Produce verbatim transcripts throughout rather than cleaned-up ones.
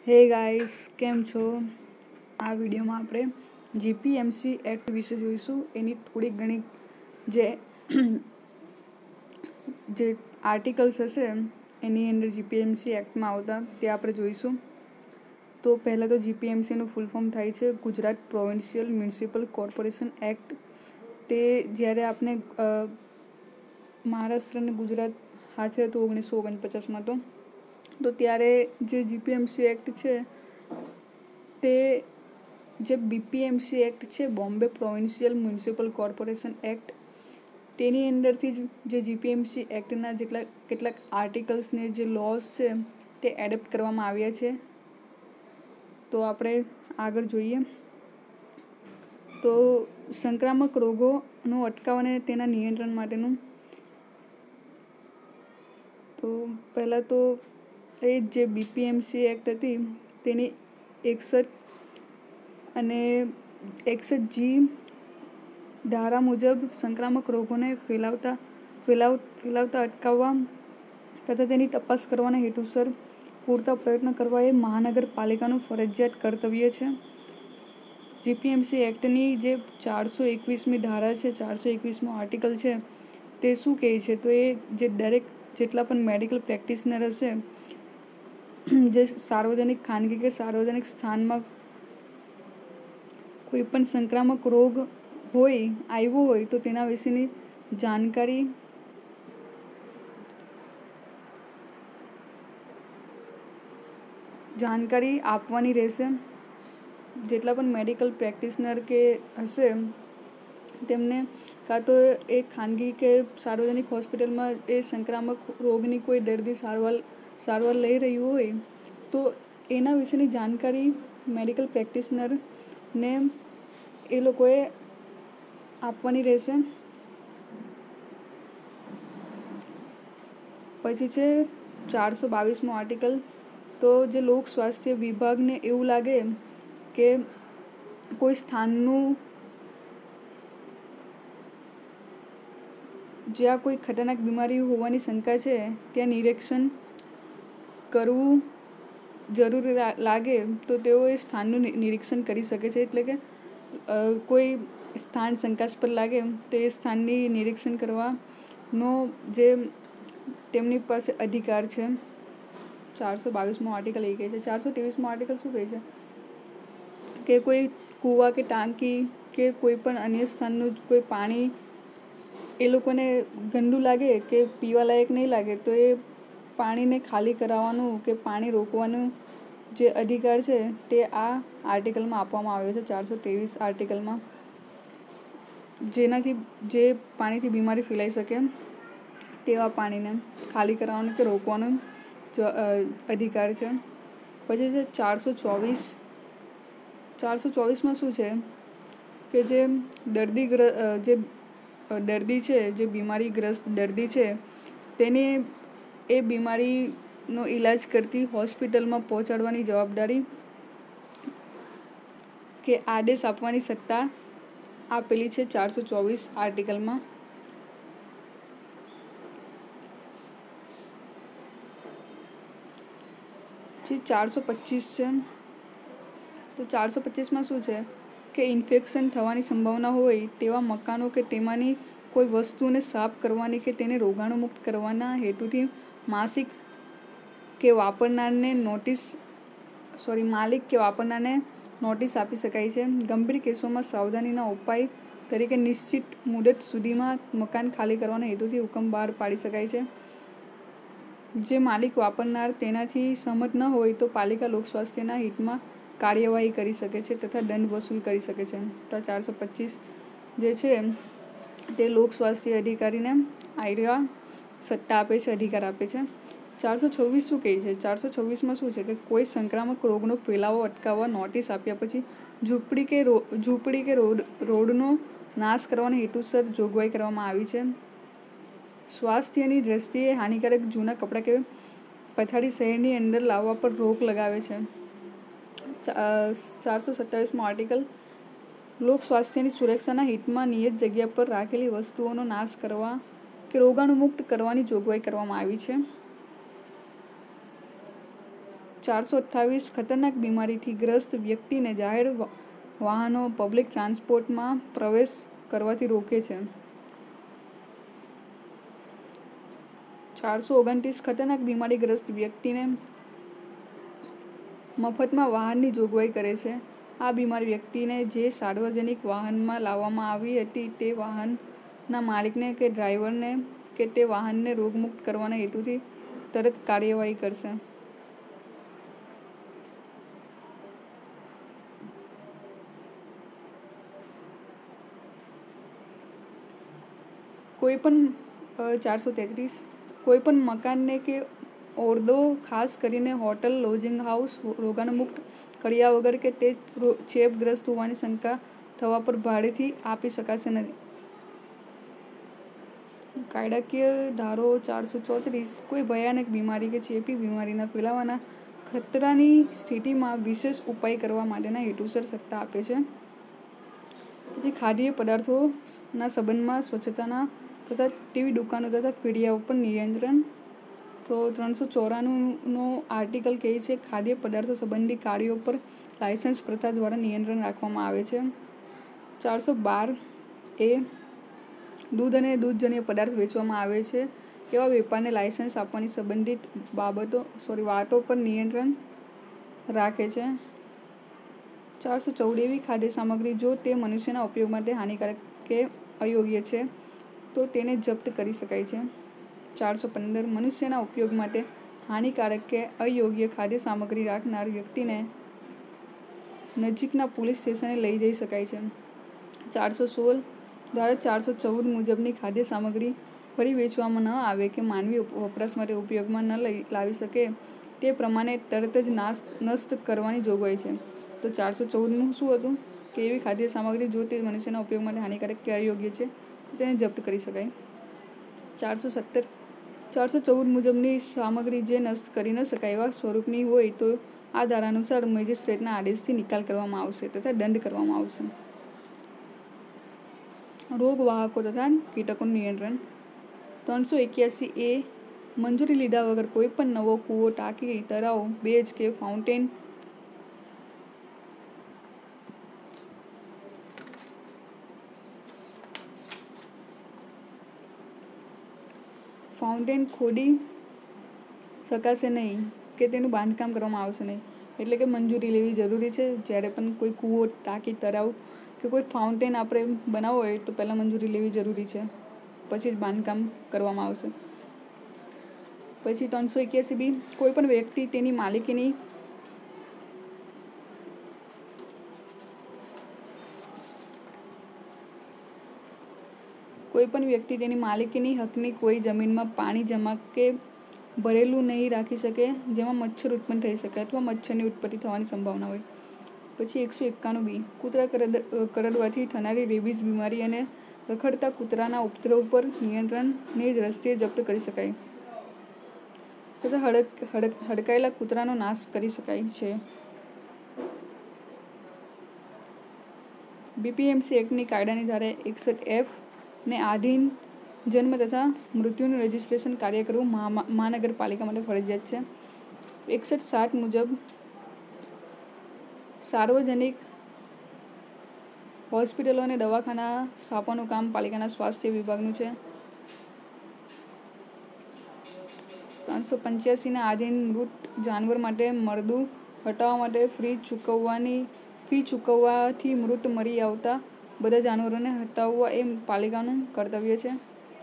હે ગાઈસ, કેમ છો? આ વિડીયોમાં આપણે જીપીએમસી એક્ટ વિશે જોઈશું. એની થોડીક ઘણી જે જે આર્ટિકલ્સ હશે એની અંદર જીપીએમસી એક્ટમાં આવતા તે આપણે જોઈશું. તો પહેલાં તો જીપીએમસીનું ફૂલ ફોર્મ થાય છે Gujarat provincial municipal corporation act. તે જ્યારે આપણે મહારાષ્ટ્ર અને ગુજરાત હાથે હતું ઓગણીસો ઓગણપચાસમાં તો તો ત્યારે જે જીપીએમસી એક્ટ છે તે જે બીપીએમસી એક્ટ છે Bombay provincial municipal corporation act, તેની અંદરથી જ જે જીપીએમસી એક્ટના જેટલા કેટલાક આર્ટિકલ્સને જે લોઝ છે તે એડપ્ટ કરવામાં આવ્યા છે. તો આપણે આગળ જોઈએ તો સંક્રામક રોગોનો અટકાવ અને તેના નિયંત્રણ માટેનું તો પહેલાં તો એ જે બીપીએમસી એક્ટ હતી તેની એકસઠ અને એકસઠ જી ધારા મુજબ સંક્રામક રોગોને ફેલાવતા ફેલાવ ફેલાવતા અટકાવવા તથા તેની તપાસ કરવાના હેતુસર પૂરતા પ્રયત્ન કરવા એ મહાનગરપાલિકાનું ફરજિયાત કર્તવ્ય છે. જીપીએમસી એક્ટની જે ચારસો એકવીસમી ધારા છે, ચારસો એકવીસમો આર્ટિકલ છે, તે શું કહે છે? તો એ જે દરેક જેટલા પણ મેડિકલ પ્રેક્ટિશનર હશે જે સાર્વજનિક ખાનગી કે સાર્વજનિક સ્થાનમાં કોઈ પણ સંક્રામક રોગ હોય આવ્યો હોય તો તેના વિશેની જાણકારી જાણકારી આપવાની રહેશે. જેટલા પણ મેડિકલ પ્રેક્ટિશનર કે હશે તેમને કાં તો એ ખાનગી કે સાર્વજનિક હોસ્પિટલમાં એ સંક્રામક રોગની કોઈ દર્દી સારવાર સારવાર લઈ રહ્યું હોય તો એના વિશેની જાણકારી મેડિકલ પ્રેક્ટિશનરને એ લોકોએ આપવાની રહેશે. પછી છે ચારસો બાવીસમો આર્ટિકલ. તો જે લોક સ્વાસ્થ્ય વિભાગને એવું લાગે કે કોઈ સ્થાનનું જ્યાં કોઈ ખતરનાક બીમારી હોવાની શંકા છે ત્યાં નિરીક્ષણ કરવું જરૂરી લાગે તો તેઓ એ સ્થાનનું નિરીક્ષણ કરી શકે છે. એટલે કે કોઈ સ્થાન શંકાસ્પદ લાગે તો એ સ્થાનની નિરીક્ષણ કરવાનો જે તેમની પાસે અધિકાર છે. ચારસો બાવીસમો આર્ટિકલ એ કહે છે. ચારસો ત્રેવીસમો આર્ટિકલ શું કહે છે કે કોઈ કૂવા કે ટાંકી કે કોઈ પણ અન્ય સ્થાનનું કોઈ પાણી એ લોકોને ગંદુ લાગે કે પીવા લાયક નહીં લાગે તો એ પાણીને ખાલી કરાવવાનું કે પાણી રોકવાનું જે અધિકાર છે તે આ આર્ટિકલમાં આપવામાં આવ્યો છે, ચારસો ત્રેવીસ આર્ટિકલમાં. જેનાથી જે પાણીથી બીમારી ફેલાઈ શકે તેવા પાણીને ખાલી કરાવવાનું કે રોકવાનું અધિકાર છે. પછી છે ચારસો ચોવીસ. ચારસો ચોવીસમાં શું છે કે જે દર્દી જે દર્દી છે જે બીમારીગ્રસ્ત દર્દી છે તેને એ બીમારીનો ઈલાજ કરતી હોસ્પિટલમાં પહોંચાડવાની જવાબદારી કે આદેશ આપવાની સત્તા આપેલી છે ચારસો ચોવીસ આર્ટિકલમાં. જે ચારસો પચીસ છે તો ચારસો પચીસમાં શું છે કે ઇન્ફેક્શન થવાની સંભાવના હોય તેવા મકાનો કે તેમાંની કોઈ વસ્તુને સાફ કરવાની કે તેને રોગાણુમુક્ત કરવાના હેતુથી માસિક કે વાપરનારને નોટિસ સોરી માલિક કે વાપરનારને નોટિસ આપી શકાય છે. ગંભીર કેસોમાં સાવધાનીના ઉપાય તરીકે નિશ્ચિત મુદત સુધીમાં મકાન ખાલી કરવાના હેતુથી હુકમ બહાર પાડી શકાય છે. જે માલિક વાપરનાર તેનાથી સહમત ન હોય તો પાલિકા લોકસ્વાસ્થ્યના હિતમાં કાર્યવાહી કરી શકે છે તથા દંડ વસૂલ કરી શકે છે. તો ચારસો પચીસ જે છે તે લોક સ્વાસ્થ્ય અધિકારીને આયરા સત્તા આપે છે, અધિકાર આપે છે. ચારસો છવ્વીસ શું કહે છે? ચારસો છવ્વીસમાં શું છે કે કોઈ સંક્રામક રોગનો ફેલાવો અટકાવવા નોટિસ આપ્યા પછી ઝૂંપડી કે ઝૂંપડી કે રોડ રોડનો નાશ કરવાના હેતુસર જોગવાઈ કરવામાં આવી છે. સ્વાસ્થ્યની દ્રષ્ટિએ હાનિકારક જૂના કપડાં કે પથારી શહેરની અંદર લાવવા પર રોક લગાવે છે. ચારસો સત્તાવીસમો આર્ટિકલ. લોક સ્વાસ્થ્યની સુરક્ષાના હિતમાં નિયત જગ્યા પર રાખેલી વસ્તુઓનો નાશ કરવા કે રોગાણુમુક્ત કરવાની જોગવાઈ કરવામાં આવી છે. ચારસો અઠ્ઠાવીસ ખતરનાક બીમારીથી ગ્રસ્ત વ્યક્તિને જાહેર વાહનો પબ્લિક ટ્રાન્સપોર્ટમાં પ્રવેશ કરવાથી રોકે છે. ચારસો ઓગણત્રીસ ખતરનાક બીમારીગ્રસ્ત વ્યક્તિને મફતમાં વાહનની જોગવાઈ કરે છે. આ બીમાર વ્યક્તિને જે સાર્વજનિક વાહનમાં લાવવામાં આવી હતી તે વાહનના માલિકને કે ડ્રાઈવરને કે તે વાહનને રોગમુક્ત કરવાના હેતુથી તરત કાર્યવાહી કરશે. કોઈપણ ચારસો તેત્રીસ કોઈપણ મકાનને કે ઓરડો ખાસ કરીને હોટલ લોજિંગ હાઉસ રોગાણુમુક્ત કર્યા વગર કે તે ચેપગ્રસ્ત હોવાની શંકા થવા પર ભાડેથી આપી શકાશે નહીં. કાયદાકીય ધારો ચારસો ચોત્રીસ કોઈ ભયાનક બીમારી કે ચેપી બીમારીના ફેલાવાના ખતરાની સ્થિતિમાં વિશેષ ઉપાય કરવા માટેના હેતુસર સત્તા આપે છે. પછી ખાદ્ય પદાર્થોના સંબંધમાં સ્વચ્છતાના તથા તેવી દુકાનો તથા ફેરિયાઓ પર નિયંત્રણ. તો ત્રણસો ચોરાણુંનો આર્ટિકલ કહે છે ખાદ્ય પદાર્થો સંબંધી કાર્યો પર લાયસન્સ પ્રથા દ્વારા નિયંત્રણ રાખવામાં આવે છે. ચારસો બાર એ દૂધ અને દૂધજન્ય પદાર્થ વેચવામાં આવે છે એવા વેપારને લાયસન્સ આપવાની સંબંધિત બાબતો સોરી વાતો પર નિયંત્રણ રાખે છે. ચારસો ચૌદ એવી ખાદ્ય સામગ્રી જો તે મનુષ્યના ઉપયોગ માટે હાનિકારક કે અયોગ્ય છે તો તેને જપ્ત કરી શકાય છે. ચારસો પંદર મનુષ્યના ઉપયોગ માટે હાનિકારક કે અયોગ્ય ખાદ્ય સામગ્રી રાખનાર વ્યક્તિને નજીકના પોલીસ સ્ટેશને લઈ જઈ શકાય છે. ચારસો સોળ ધારા ચારસો ચૌદ મુજબની ખાદ્ય સામગ્રી ફરી વેચવામાં ન આવે કે માનવી વપરાશ માટે ઉપયોગમાં ન લઈ લાવી શકે તે પ્રમાણે તરત જ નાશ નષ્ટ કરવાની જોગવાઈ છે. તો ચારસો ચૌદનું શું હતું કે એવી ખાદ્ય સામગ્રી જો તે મનુષ્યના ઉપયોગ માટે હાનિકારક કે અયોગ્ય છે તો તેને જપ્ત કરી શકાય. ચારસો સત્તર ચારસો ચૌદ મુજબની સામગ્રી જે નષ્ટ કરી ન શકાય એવા સ્વરૂપની હોય તો આ ધારા અનુસાર મેજિસ્ટ્રેટના આદેશથી નિકાલ કરવામાં આવશે તથા દંડ કરવામાં આવશે. રોગવાહકો તથા કીટકોનું નિયંત્રણ. ત્રણસો એક્યાસી એ મંજૂરી લીધા વગર કોઈપણ નવો કૂવો, ટાંકી, તળાવ, બેઝ કે ફાઉન્ટેન ફાઉન્ટેન ખોદી શકાશે નહીં કે તેનું બાંધકામ કરવામાં આવશે નહીં. એટલે કે મંજૂરી લેવી જરૂરી છે. જ્યારે પણ કોઈ કૂવો, ટાંકી, તળાવ કે કોઈ ફાઉન્ટેન આપણે બનાવવો હોય તો પહેલાં મંજૂરી લેવી જરૂરી છે, પછી જ બાંધકામ કરવામાં આવશે. પછી ત્રણસો એક્યાસી બી કોઈ પણ વ્યક્તિ તેની માલિકીની કોઈ પણ વ્યક્તિ તેની માલિકીની હકની કોઈ જમીનમાં પાણી જમા કે ભરેલું નહીં રાખી શકે જેમાં મચ્છર ઉત્પન્ન થઈ શકે અથવા મચ્છરની ઉત્પત્તિ થવાની સંભાવના હોય. પછી એકસો એકાણું બી કૂતરા કરડ કરડવાથી થનારી રેબીઝ બીમારી અને રખડતા કૂતરાના ઉપદ્રવ પર નિયંત્રણની દ્રષ્ટિએ જપ્ત કરી શકાય તથા હડક હડક હડકાયેલા કૂતરાનો નાશ કરી શકાય છે. બીપીએમસી એક્ટની કાયદાની ધારા એકસઠ એફ ને આધીન જન્મ તથા મૃત્યુનું રજિસ્ટ્રેશન કાર્ય કરવું મહાનગરપાલિકા માટે ફરજિયાત છે. એકસઠ સાત મુજબ સાર્વજનિક હોસ્પિટલો અને દવાખાના સ્થાપવાનું કામ પાલિકાના સ્વાસ્થ્ય વિભાગનું છે. ત્રણસો પંચ્યાસીના આધીન મૃત જાનવર માટે મરદું હટાવવા માટે ફી ચૂકવવાની ફી ચૂકવવાથી મૃત મરી આવતા બધા જાનવરોને હટાવવા એ પાલિકાનું કર્તવ્ય છે.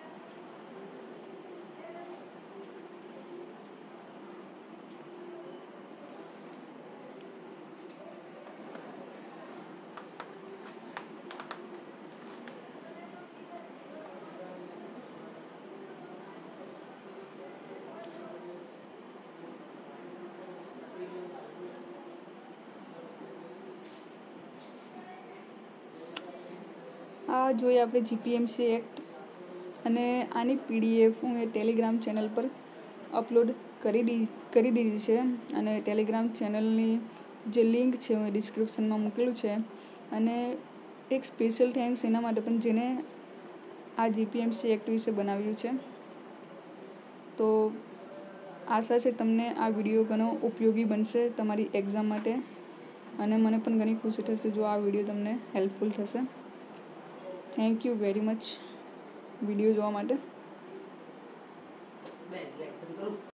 આ જોઈએ આપણે જીપીએમસી એક્ટ અને આની પીડીએફ હું એ ટેલિગ્રામ ચેનલ પર અપલોડ કરી દી કરી દીધી છે અને ટેલિગ્રામ ચેનલની જે લિંક છે હું એ ડિસ્ક્રિપ્શનમાં મૂકેલું છે. અને એક સ્પેશિયલ થેન્ક્સ એના માટે પણ જેને આ જીપીએમસી એક્ટ વિશે બનાવ્યું છે. તો આશા છે તમને આ વિડીયો ઘણો ઉપયોગી બનશે તમારી એક્ઝામ માટે, અને મને પણ ઘણી ખુશી થશે જો આ વિડીયો તમને હેલ્પફુલ થશે. Thank you very much video જોવા માટે.